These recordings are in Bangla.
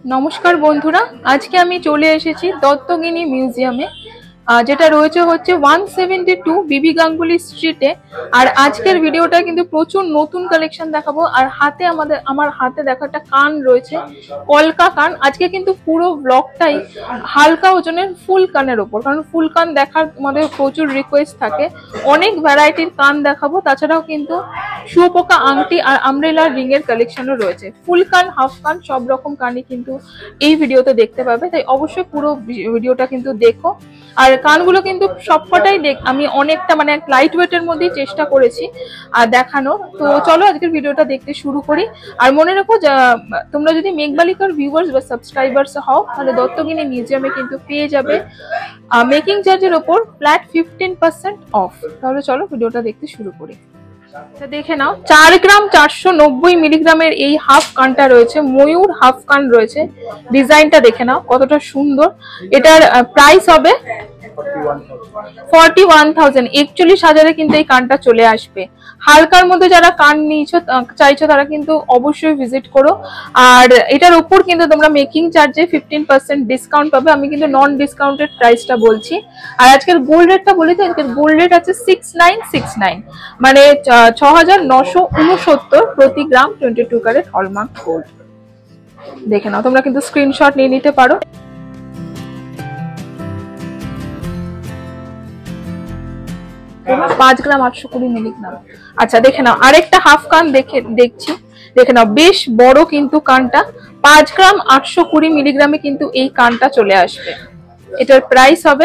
নমস্কার বন্ধুরা, আজকে আমি চলে এসেছি দত্তগিনী মিউজিয়ামে, যেটা রয়েছে হচ্ছে 172 বিবি গাঙ্গুলি স্ট্রিটে। আর আজকের ভিডিওটা কিন্তু প্রচুর নতুন কালেকশন দেখাবো। আর হাতে আমার হাতে দেখা একটা কান রয়েছে, কলকা কান। আজকে কিন্তু পুরো ব্লগটাই হালকা ওজনের ফুল কানের ওপর, কারণ ফুল কান দেখার আমাদের প্রচুর রিকোয়েস্ট থাকে। অনেক ভ্যারাইটির কান দেখাবো, তাছাড়াও কিন্তু শুয়োপোকা আংটি আর আমব্রেলা রিং এর কালেকশনও রয়েছে। ফুল কান, হাফ কান, সব রকম কানই কিন্তু এই ভিডিওতে দেখতে পাবে, তাই অবশ্যই পুরো ভিডিওটা কিন্তু দেখো। আর কানগুলো কিন্তু সবকটাই আমি অনেকটা মানে লাইট ওয়েটের মধ্যেই চেষ্টা করেছি আর দেখানো। তো চলো আজকের ভিডিওটা দেখতে শুরু করি। আর মনে রাখো, তোমরা যদি মেঘবালিকার ভিউয়ার্স বা সাবস্ক্রাইবার্স হও, তাহলে দত্তগিনী মিউজিয়ামে কিন্তু পেয়ে যাবে মেকিং চার্জের ওপর ফ্ল্যাট 15% অফ। তাহলে চলো ভিডিওটা দেখতে শুরু করি। দেখে নাও, 4 গ্রাম 490 মিলিগ্রামের এই হাফ কানটা রয়েছে, ময়ূর হাফ কান রয়েছে। ডিজাইনটা দেখে নাও কতটা সুন্দর। এটার প্রাইস হবে 41,000, 41,000 কিন্তু এই কানটা চলে আসবে। হালকার মধ্যে যারা কান চাইছো তারা কিন্তু অবশ্যই ভিজিট করো। আর এটার উপর কিন্তু তোমরা মেকিং চার্জে 15% ডিসকাউন্ট পাবে। আমি কিন্তু নন ডিসকাউন্টেড প্রাইসটা বলছি। আর আজকের গোল্ড রেটটা বলি তো, আজকের গোল্ড রেট আছে 6969, মানে 6,969 প্রতি গ্রাম 22 ক্যারেট হলমার্ক গোল্ড। দেখে নাও, তোমরা কিন্তু স্ক্রিনশট নিয়ে নিতে পারো। 5 গ্রাম 820 মিলিগ্রাম। আচ্ছা দেখে নাও, আরেকটা হাফ কান দেখছি। দেখে নাও, বেশ বড় কিন্তু কানটা। 5 গ্রাম 820 মিলিগ্রামে কিন্তু এই কানটা চলে আসবে। এটার প্রাইস হবে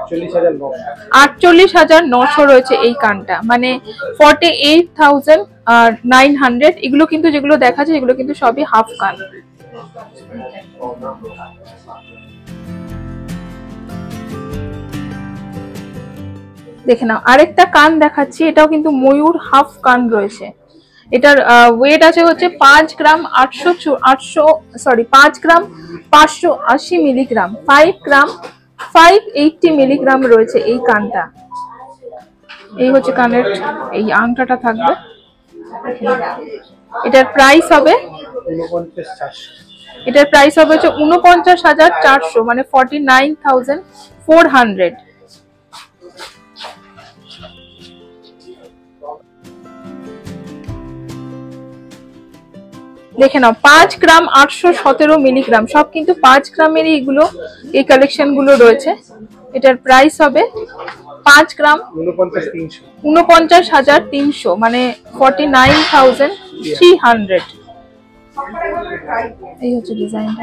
48,900 রয়েছে এই কানটা, মানে 48,900। এগুলো কিন্তু যেগুলো দেখাচ্ছে এগুলো কিন্তু সবই হাফ কান। দেখে নাও, আরেকটা কান দেখাচ্ছি। এটাও কিন্তু ময়ূর হাফ কান রয়েছে। এটার ওয়েট আছে হচ্ছে 5 গ্রাম 580 মিলিগ্রাম, 5 গ্রাম 580 মিলিগ্রাম রয়েছে এই কানটা। এই হচ্ছে কানের এই আংটাটা থাকবে। এটার প্রাইস হবে 49,400, মানে 49,400। দেখে নাও, 5 গ্রাম 817 মিলিগ্রাম, সব কিন্তু 5 গ্রামেরই এগুলো, এই কালেকশন গুলো রয়েছে। এটার প্রাইস হবে 5 গ্রাম 49,300, মানে 49,300। এই হচ্ছে ডিজাইনটা।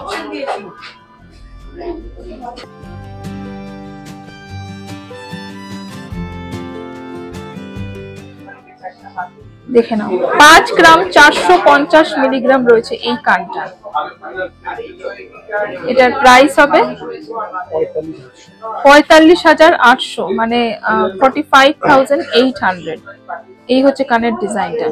দেখে নাও, 5 গ্রাম 450 মিলিগ্রাম রয়েছে এই কানটা। এটার প্রাইস হবে 45,800, মানে 45,800। এই হচ্ছে কানের ডিজাইনটা।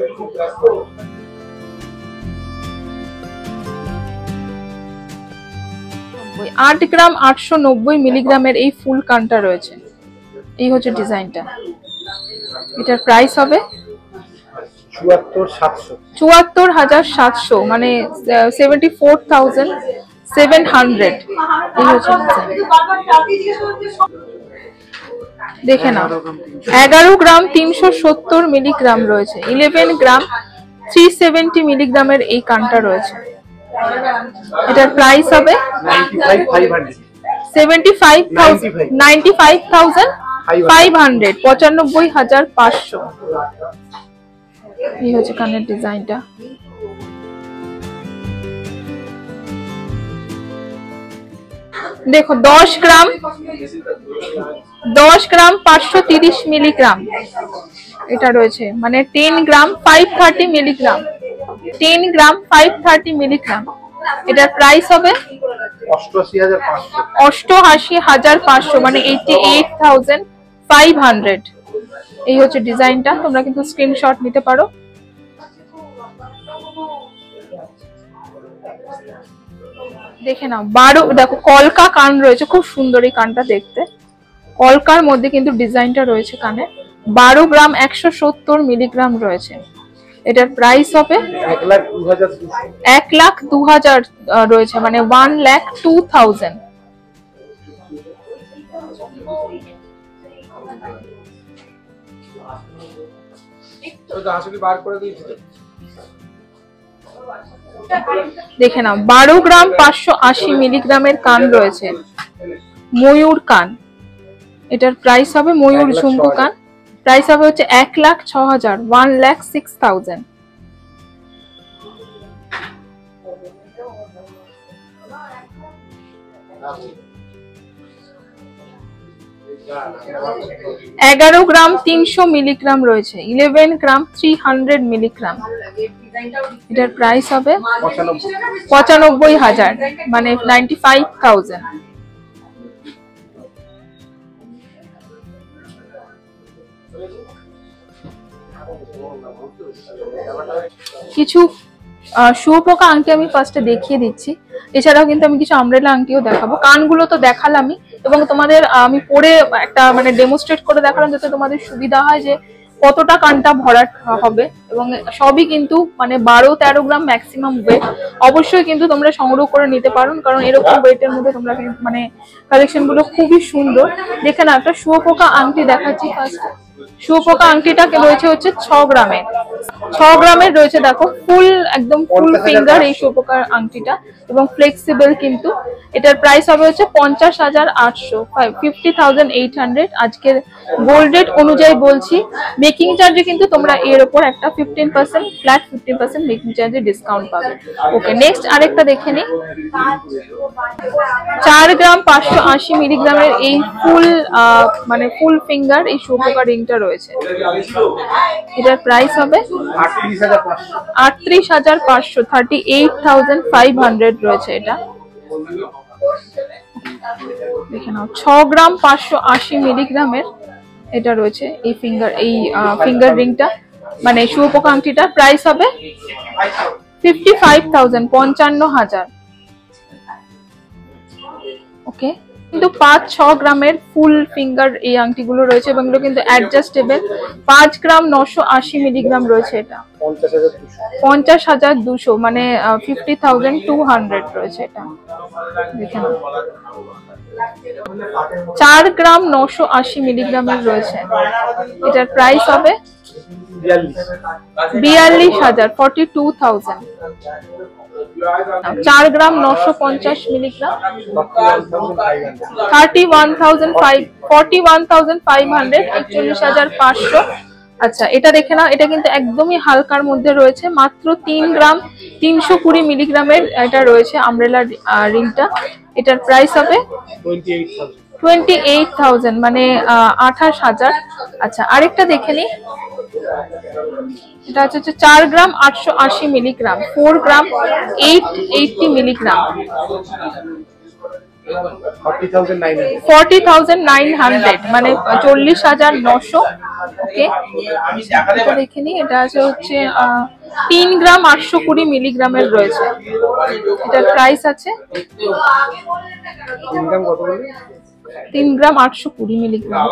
8 গ্রাম 890 মিলিগ্রামের এই ফুল কানটা রয়েছে। এই হচ্ছে ডিজাইনটা। এটার প্রাইস হবে 74,700, মানে 74,700। এই হচ্ছে দেখে নাও, 11 গ্রাম 370 মিলিগ্রাম রয়েছে, 11 গ্রাম 370 মিলিগ্রামের এই কানটা রয়েছে। এটার প্রাইস হবে 95,500, 95,500। এই হচ্ছে কানের ডিজাইনটা। দেখো, 10 গ্রাম 530 মিলিগ্রাম এটা রয়েছে, মানে 10 গ্রাম 530 মিলিগ্রাম, 10 গ্রাম 530 মিলিগ্রাম। এটার প্রাইস হবে 88,500, মানে 88,500। এই হচ্ছে ডিজাইনটা। তোমরা কিন্তু স্ক্রিনশট নিতে পারো। দেখে নাও, 12, দেখো কলকা কান রয়েছে, খুব সুন্দর এই কানটা দেখতে। কলকার মধ্যে কিন্তু ডিজাইনটা রয়েছে কানে। 12 গ্রাম 170 মিলিগ্রাম রয়েছে। এটার প্রাইস হবে 1,02,000 রয়েছে, মানে 1,02,000। দেখে নাও 12 গ্রাম 580 মিলিগ্রামের কান রয়েছে, ময়ূর কান। এটার প্রাইস হবে ময়ূর ঝুমকো কান, প্রাইস হবে হচ্ছে 1,06,000, 1,06,000। এগারো গ্রাম 300 মিলিগ্রাম রয়েছে, 11 গ্রাম 300 মিলিগ্রাম। এটার প্রাইস হবে 95,000, মানে 95,000। কিছু শুয়োপোকা আংটি আমি ফার্স্টে দেখিয়ে দিচ্ছি, এছাড়াও কিন্তু আমি কিছু আমব্রেলা আংটিও দেখাবো। কানগুলো তো দেখালামই, এবং তোমাদের আমি পরে একটা মানে ডেমোস্ট্রেট করে দেখালাম যাতে তোমাদের সুবিধা হয় যে কতটা কানটা ভরাট হবে। এবং সবই কিন্তু মানে 12-13 গ্রাম ম্যাক্সিমাম ওয়েট। অবশ্যই কিন্তু তোমরা সংগ্রহ করে নিতে পারো, কারণ এরকম ওয়েটের মধ্যে তোমরা মানে কালেকশন গুলো খুবই সুন্দর। দেখে না, একটা শুয়োপোকা আংটি দেখাচ্ছি ফার্স্ট। শুয়োপোকা আংটিটা রয়েছে হচ্ছে 6 গ্রামের, 6 গ্রামের রয়েছে। দেখো ফুল, একদম ফুল ফিঙ্গার এই শুয়োপোকার আংটিটা, এবং ফ্লেক্সিবল কিন্তু। এটার প্রাইস হবে হচ্ছে 50,800, 50,800 আজকের গোল্ড রেট অনুযায়ী বলছি। মেকিং চার্জে কিন্তু তোমরা এর উপর একটা 15% ফ্ল্যাট 15% মেকিং চার্জে ডিসকাউন্ট পাবে। ওকে, নেক্সট আরেকটা দেখে নিই। 4 গ্রাম 580 মিলিগ্রামের এই ফুল মানে ফুল ফিঙ্গার এই শুয়োপোকা রিংটা রয়েছে। এটার প্রাইস হবে 38,500, 38,500 রয়েছে এটা। দেখে নাও 6 গ্রাম 580 মিলিগ্রামের এটা রয়েছে এই ফিঙ্গার রিংটা, মানে শুয়োপোকা আংটিটা। প্রাইস হবে 55,000, 55,000। ওকে, কিন্তু 5-6 গ্রামের ফুল ফিঙ্গার এই আংটিগুলো রয়েছে, এবং এগুলো কিন্তু অ্যাডজাস্টেবল। 5 গ্রাম 980 মিলিগ্রাম রয়েছে এটা, 50,200, মানে 50,200 রয়েছে এটা। দেখে নাও 4 গ্রাম 980 মিলিগ্রামের রয়েছে, এটার প্রাইস হবে 42,000, 42,000। 4 গ্রাম 950 মিলিগ্রাম, 41,500, 41,500। আচ্ছা, এটা দেখে নাও, এটা কিন্তু একদমই হালকার মধ্যে রয়েছে, মাত্র 3 গ্রাম 320 মিলিগ্রামের এটা রয়েছে আমব্রেলা রিংটা। এটার প্রাইস হবে 28,000, মানে 28,000। আচ্ছা, আরেকটা দেখে নি। এটা হচ্ছে 4 গ্রাম 880 মিলিগ্রাম, 4 গ্রাম 880 মিলিগ্রাম, 40,900, মানে 40,900। ওকে, এটা দেখে নি। এটা হচ্ছে 3 গ্রাম 820 মিলিগ্রামের রয়েছে, এটার প্রাইস আছে 3 গ্রাম 820 মিলিগ্রাম,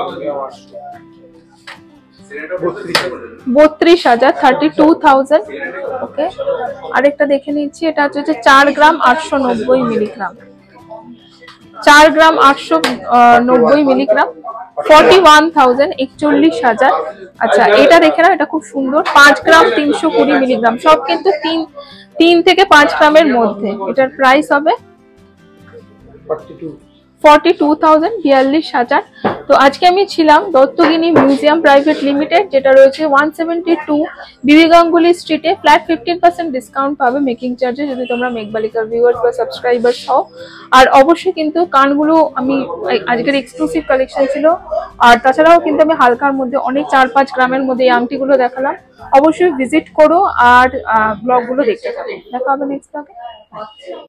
32,000, 32,000। ওকে, আরেকটা দেখে নিচ্ছি। এটা হচ্ছে 4 গ্রাম 890 মিলিগ্রাম, 4 গ্রাম 890 মিলিগ্রাম, 41,000, 41,000। আচ্ছা, এটা দেখে না, এটা খুব সুন্দর। 5 গ্রাম 320 মিলিগ্রাম, সব কিন্তু 3 থেকে 5 গ্রামের মধ্যে। এটার প্রাইস হবে 42,000, 42,000। তো আজকে আমি ছিলাম দত্তগিনি মিউজিয়াম প্রাইভেট লিমিটেড, যেটা রয়েছে 172 বিবি গাঙ্গুলি স্ট্রিটে। ফ্ল্যাট 15% ডিসকাউন্ট পাবে মেকিং চার্জে যদি তোমরা মেঘবালিকার ভিউয়ার্স বা সাবস্ক্রাইবার হও। আর অবশ্যই কিন্তু কানগুলো আমি আজকের এক্সক্লুসিভ কালেকশন ছিল। আর তাছাড়াও কিন্তু আমি হালকার মধ্যে অনেক 4-5 গ্রামের মধ্যে এই আংটিগুলো দেখালাম। অবশ্যই ভিজিট করো আর ব্লগগুলো দেখতে থাকো। দেখা হবে নেক্সট ব্লগে।